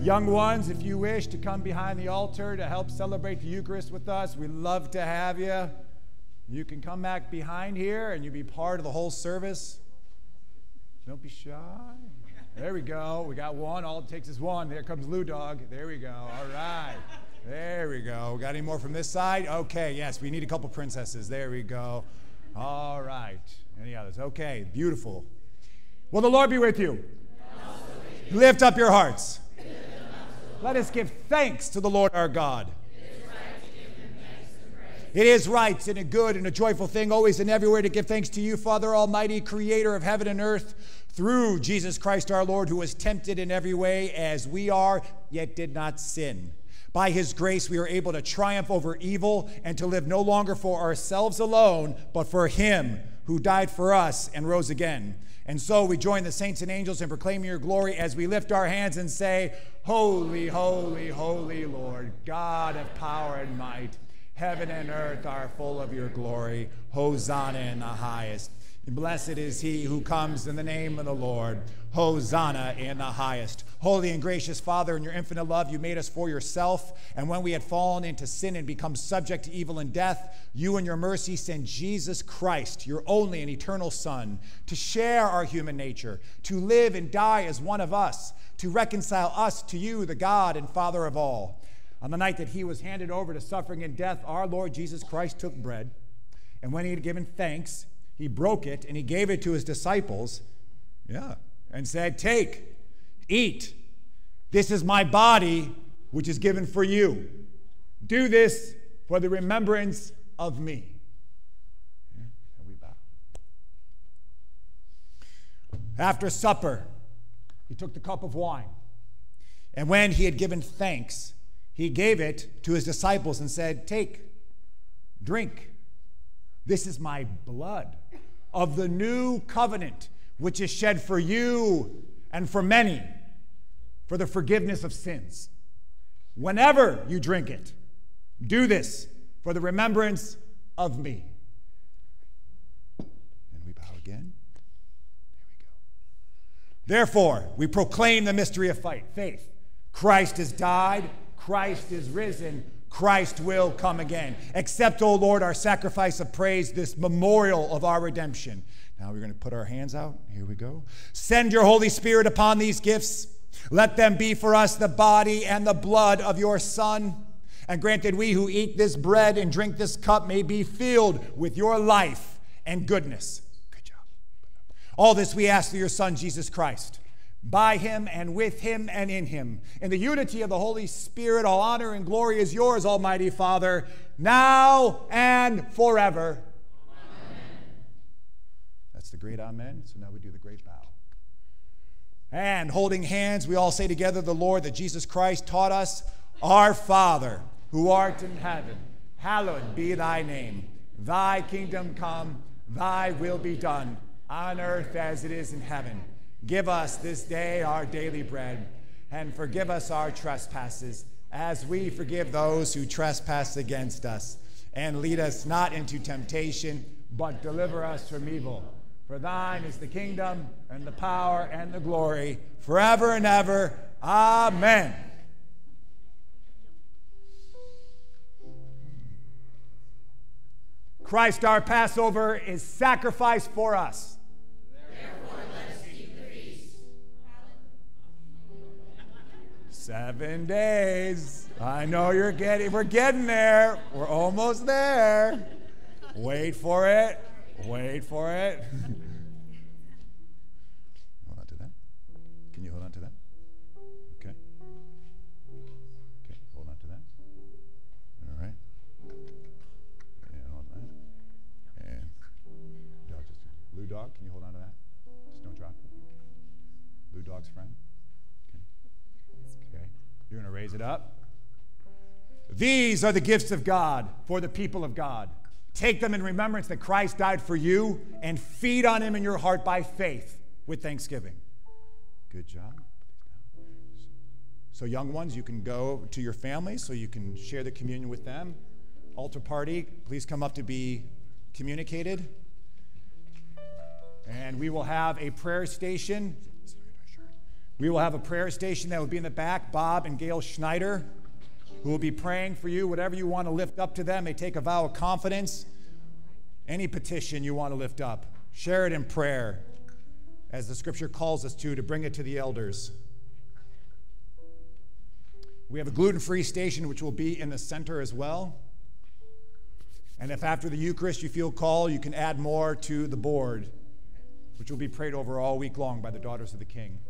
Young ones, if you wish to come behind the altar to help celebrate the Eucharist with us, we'd love to have you. You can come back behind here and you'll be part of the whole service. Don't be shy. There we go. We got one. All it takes is one. There comes Lou Dog. There we go. All right. There we go. Got any more from this side? Okay, yes, we need a couple princesses. There we go. All right. Any others? Okay, beautiful. Will the Lord be with you? Lift up your hearts. Let us give thanks to the Lord our God. It is right and a good and a joyful thing, always and everywhere, to give thanks to you, Father Almighty, creator of heaven and earth, through Jesus Christ our Lord, who was tempted in every way as we are, yet did not sin. By his grace, we are able to triumph over evil and to live no longer for ourselves alone, but for him who died for us and rose again. And so we join the saints and angels in proclaiming your glory as we lift our hands and say, Holy, holy, holy Lord, God of power and might. Heaven and earth are full of your glory. Hosanna in the highest. And blessed is he who comes in the name of the Lord. Hosanna in the highest. Holy and gracious Father, in your infinite love, you made us for yourself. And when we had fallen into sin and become subject to evil and death, you in your mercy sent Jesus Christ, your only and eternal Son, to share our human nature, to live and die as one of us, to reconcile us to you, the God and Father of all. On the night that he was handed over to suffering and death, our Lord Jesus Christ took bread, and when he had given thanks, he broke it, and he gave it to his disciples, and said, Take, eat. This is my body, which is given for you. Do this for the remembrance of me. And we bow. After supper, he took the cup of wine, and when he had given thanks, he gave it to his disciples and said, Take, drink. This is my blood of the new covenant, which is shed for you and for many for the forgiveness of sins. Whenever you drink it, do this for the remembrance of me. And we bow again. There we go. Therefore, we proclaim the mystery of faith. Christ has died. Christ is risen. Christ will come again. Accept, O Lord, our sacrifice of praise, this memorial of our redemption. Now we're going to put our hands out. Here we go. Send your Holy Spirit upon these gifts. Let them be for us the body and the blood of your Son. And grant that we who eat this bread and drink this cup may be filled with your life and goodness. Good job. All this we ask through your Son, Jesus Christ. By him and with him and in him. In the unity of the Holy Spirit, all honor and glory is yours, Almighty Father, now and forever. Amen. That's the great amen. So now we do the great bow. And holding hands, we all say together the Lord that Jesus Christ taught us, Our Father, who art in heaven, hallowed be thy name. Thy kingdom come, thy will be done, on earth as it is in heaven. Give us this day our daily bread, and forgive us our trespasses, as we forgive those who trespass against us. And lead us not into temptation, but deliver us from evil. For thine is the kingdom, and the power, and the glory, forever and ever. Amen. Christ our Passover is sacrificed for us. 7 days. I know we're getting there. We're almost there. Wait for it. Wait for it. Hold on to that. Can you hold on to that? Okay. Okay, hold on to that. All right. And hold on that. And Blue Dog, can you hold on to that? Just don't drop it. Blue Dog's friend. You're going to raise it up. These are the gifts of God for the people of God. Take them in remembrance that Christ died for you, and feed on him in your heart by faith with thanksgiving. Good job. So young ones, you can go to your families so you can share the communion with them. Altar party, please come up to be communicated. And we will have a prayer station. We will have a prayer station that will be in the back. Bob and Gail Schneider, who will be praying for you. Whatever you want to lift up to them, they take a vow of confidence. Any petition you want to lift up, share it in prayer, as the scripture calls us to bring it to the elders. We have a gluten-free station, which will be in the center as well. And if after the Eucharist you feel called, you can add more to the board, which will be prayed over all week long by the Daughters of the King.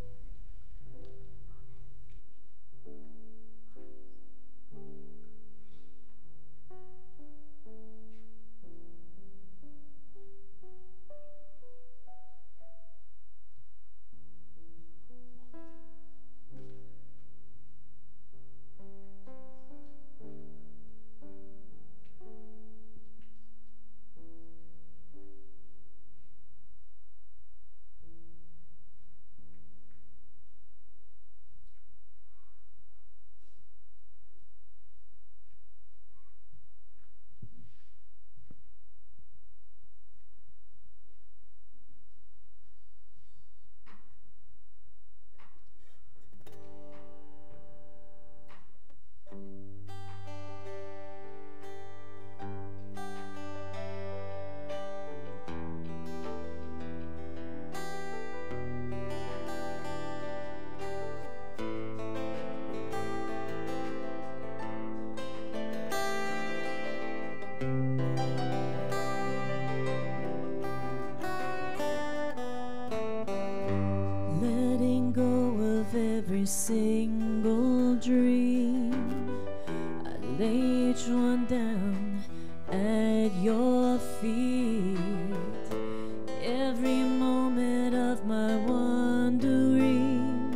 Single dream, I lay each one down at your feet. Every moment of my wandering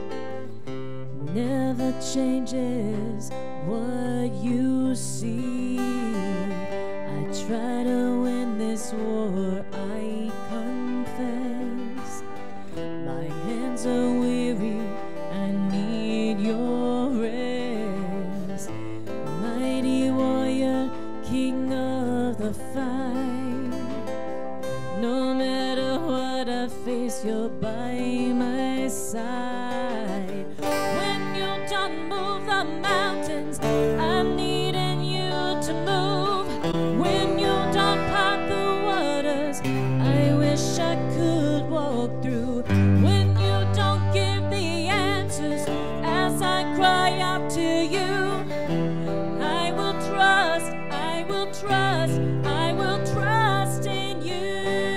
never changes what you see. I try to win this war, I confess. My hands are weary, I need your rest. Mighty warrior, king of the fight. No matter what I face, you're by my side. When you don't move the mountains, I'm needing you to move. When you don't part the waters, I wish I could walk through. When you don't give the answers as I cry out to you, I will trust, I will trust, I will trust in you.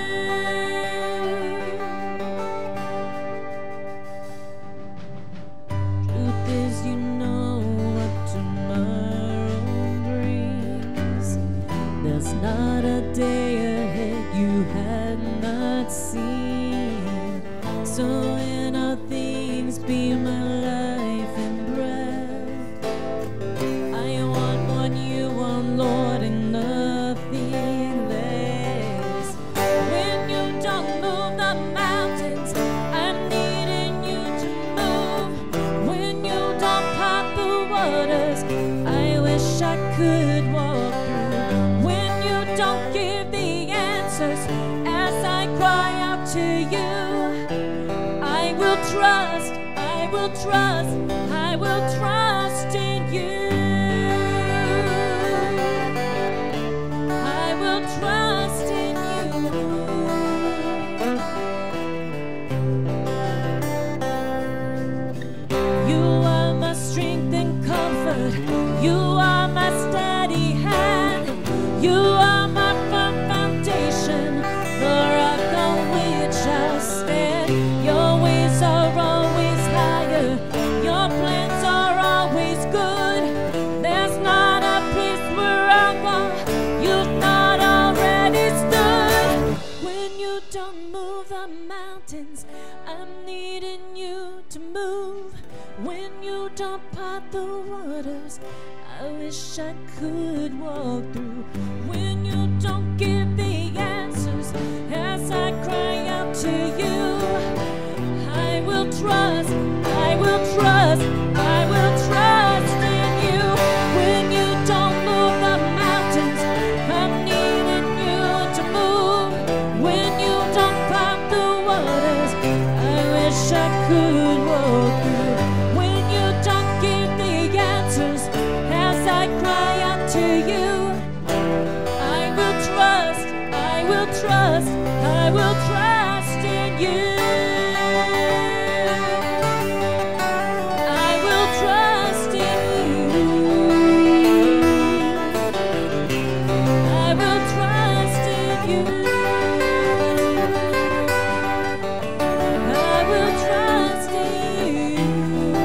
Truth is, you know what tomorrow brings. There's not a day ahead you had not seen. So in all things, be my life and breath. I want what you want, Lord, and nothing less. When you don't move the mountains, I'm needing you to move. When you don't part the waters, I wish I could walk through. When you don't give the answers as I cry out to you, I will trust, I will trust, I will trust in you. I will trust in you. You are my strength and comfort. You are my steady hand. You are my firm foundation, the rock on which I'll stand. Your ways are always higher. Your plans are always good. There's not a place where I want you've not already stood. When you don't move the mountains, I'm needing you to move. When you don't part the waters, I wish I could walk through. When you don't give the answers as I cry out to you, I will trust, I will trust, I will trust in you. When you don't move the mountains, I'm needing you to move. When you don't part the waters, I wish I could walk I will trust in you. I will trust in you. I will trust in you. I will trust in you.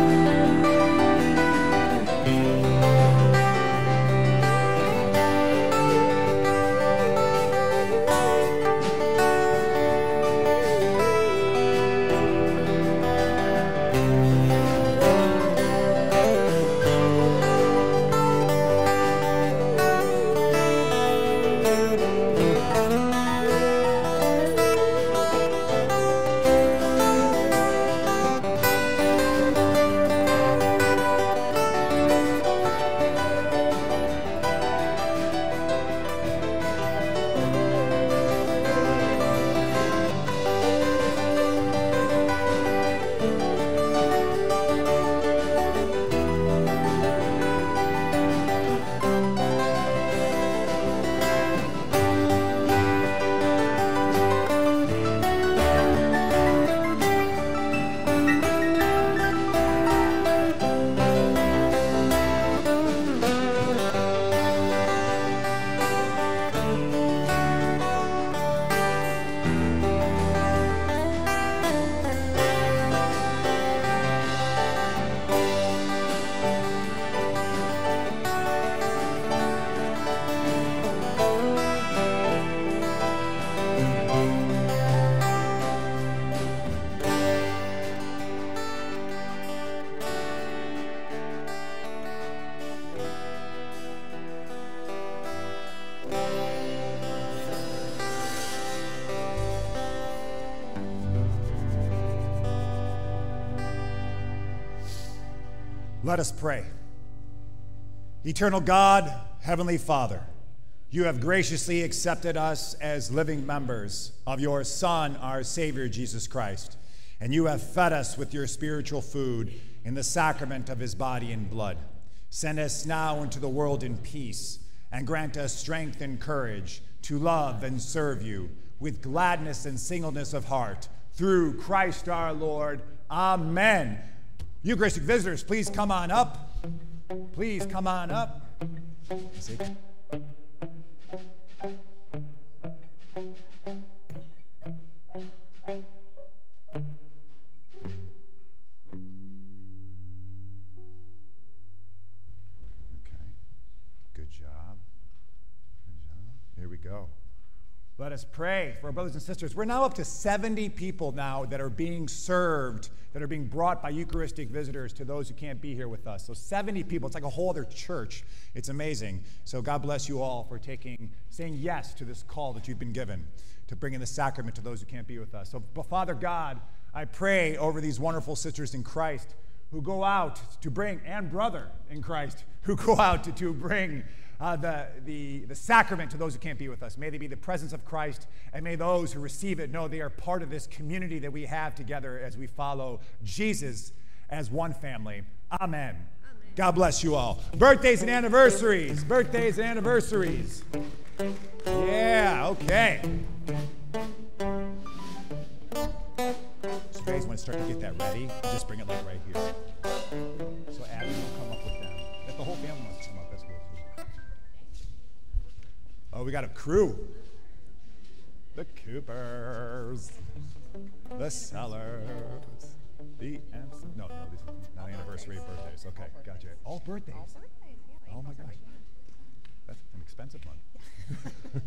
Let us pray. Eternal God, Heavenly Father, you have graciously accepted us as living members of your Son, our Savior, Jesus Christ, and you have fed us with your spiritual food in the sacrament of his body and blood. Send us now into the world in peace, and grant us strength and courage to love and serve you with gladness and singleness of heart, through Christ our Lord. Amen. Eucharistic visitors, please come on up. Please come on up. Good job. Here we go. Let us pray for our brothers and sisters. We're now up to 70 people now that are being served, that are being brought by Eucharistic visitors to those who can't be here with us. So 70 people. It's like a whole other church. It's amazing. So God bless you all for saying yes to this call that you've been given to bring in the sacrament to those who can't be with us. So Father God, I pray over these wonderful sisters in Christ who go out to bring, and brother in Christ, who go out to bring the sacrament to those who can't be with us. May they be the presence of Christ, and may those who receive it know they are part of this community that we have together as we follow Jesus as one family. Amen. God bless you all. Birthdays and anniversaries. Birthdays and anniversaries. Yeah, okay. So you guys want to start to get that ready? Just bring it like right here. So Abby will come up with them. If the whole family wants to come up, that's cool. Oh, we got a crew. The Coopers. The Sellers. The Anson. No, this is not anniversary, birthdays. Okay, gotcha. All birthdays. Oh my gosh. That's an expensive one.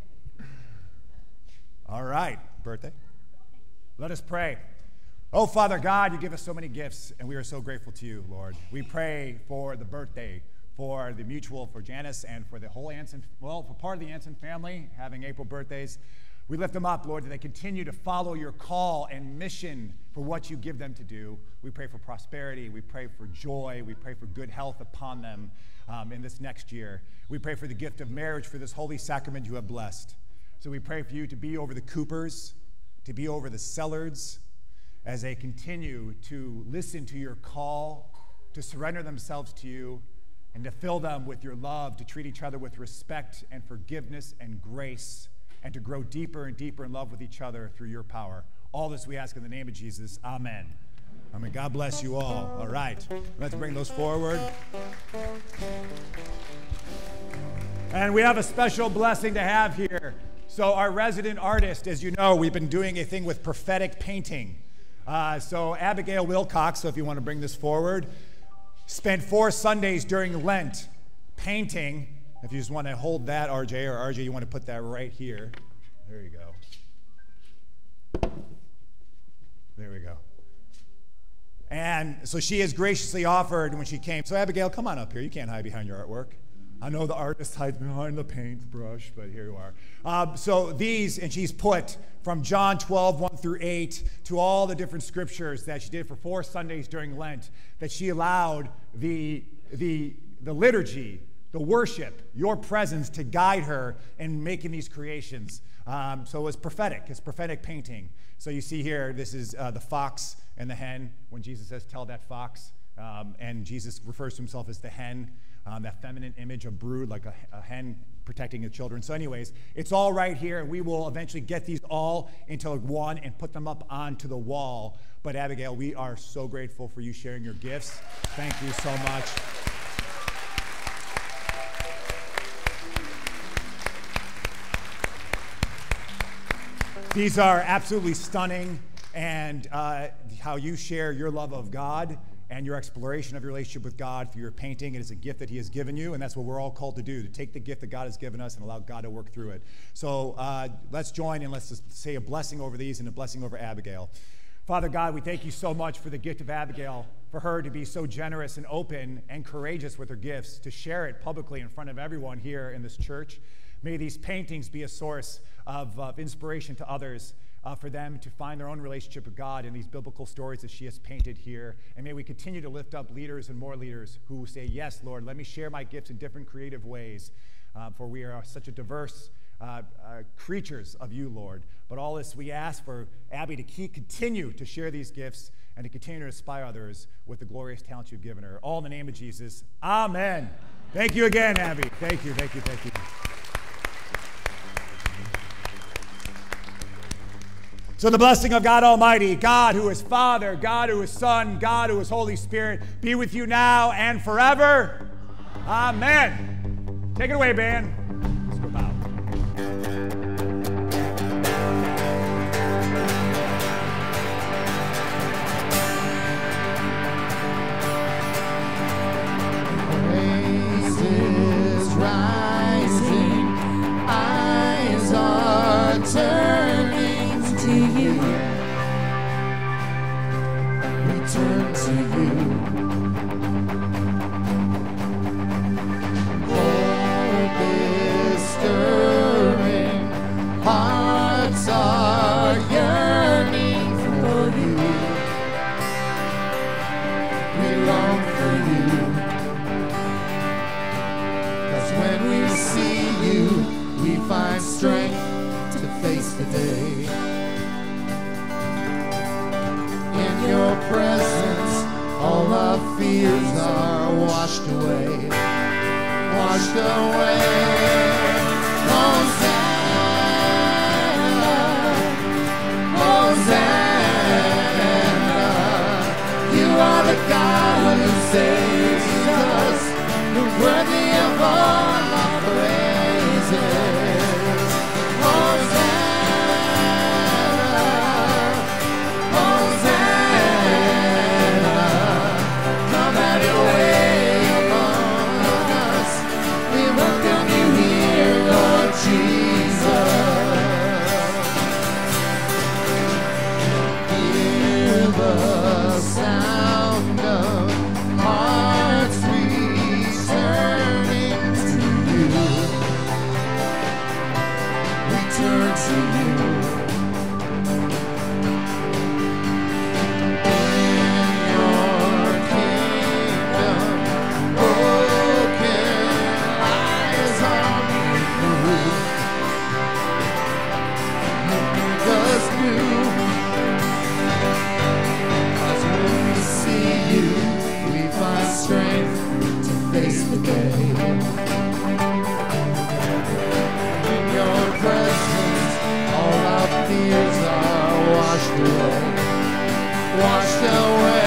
All right, birthday. Let us pray. Oh, Father God, you give us so many gifts, and we are so grateful to you, Lord. We pray for the birthday, for the mutual, for Janice, and for the whole Anson, well, for part of the Anson family having April birthdays. We lift them up, Lord, that they continue to follow your call and mission for what you give them to do. We pray for prosperity. We pray for joy. We pray for good health upon them in this next year. We pray for the gift of marriage, for this holy sacrament you have blessed. So we pray for you to be over the Coopers, to be over the Sellards, as they continue to listen to your call, to surrender themselves to you, and to fill them with your love, to treat each other with respect and forgiveness and grace. and to grow deeper and deeper in love with each other through your power. All this we ask in the name of Jesus. Amen. Amen. God bless you all. All right. Let's bring those forward. And we have a special blessing to have here. So our resident artist, as you know, we've been doing a thing with prophetic painting. So Abigail Wilcox, so if you want to bring this forward, spent 4 Sundays during Lent painting. If you just want to hold that, RJ, or RJ, you want to put that right here. There you go. There we go. And so she has graciously offered when she came. So Abigail, come on up here. You can't hide behind your artwork. I know the artist hides behind the paintbrush, but here you are. So these, and she's put from John 12, 1 through 8, to all the different scriptures that she did for 4 Sundays during Lent, that she allowed the liturgy, the worship, your presence to guide her in making these creations. So it was prophetic. It's prophetic painting. So you see here, this is the fox and the hen, when Jesus says, tell that fox. And Jesus refers to himself as the hen, that feminine image of brood, like a hen protecting the children. So anyways, it's all right here, and we will eventually get these all into one and put them up onto the wall. But Abigail, we are so grateful for you sharing your gifts. Thank you so much. These are absolutely stunning, and how you share your love of God and your exploration of your relationship with God through your painting. It is a gift that he has given you, and that's what we're all called to do, to take the gift that God has given us and allow God to work through it. So let's join and let's just say a blessing over these and a blessing over Abigail. Father God, we thank you so much for the gift of Abigail, for her to be so generous and open and courageous with her gifts, to share it publicly in front of everyone here in this church. May these paintings be a source of inspiration to others, for them to find their own relationship with God in these biblical stories that she has painted here. And may we continue to lift up leaders and more leaders who say, yes, Lord, let me share my gifts in different creative ways, for we are such a diverse creatures of you, Lord. But all this we ask for Abby to continue to share these gifts and to continue to inspire others with the glorious talents you've given her. All in the name of Jesus. Amen. Thank you again, Abby. Thank you, thank you, thank you. So the blessing of God Almighty, God who is Father, God who is Son, God who is Holy Spirit, be with you now and forever. Amen. Take it away, band. Let's go bow. Praises rising, eyes are turning to you. We turn to you. Hope is stirring, hearts are yearning for you. We long for you, 'cause when we see you, we find strength to face the day. In your presence, all our fears are washed away, washed away. Hosanna, Hosanna, you are the God who saves us, you're worthy of all our praises. The day. In your presence washed away.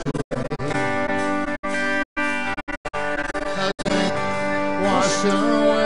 Washed away.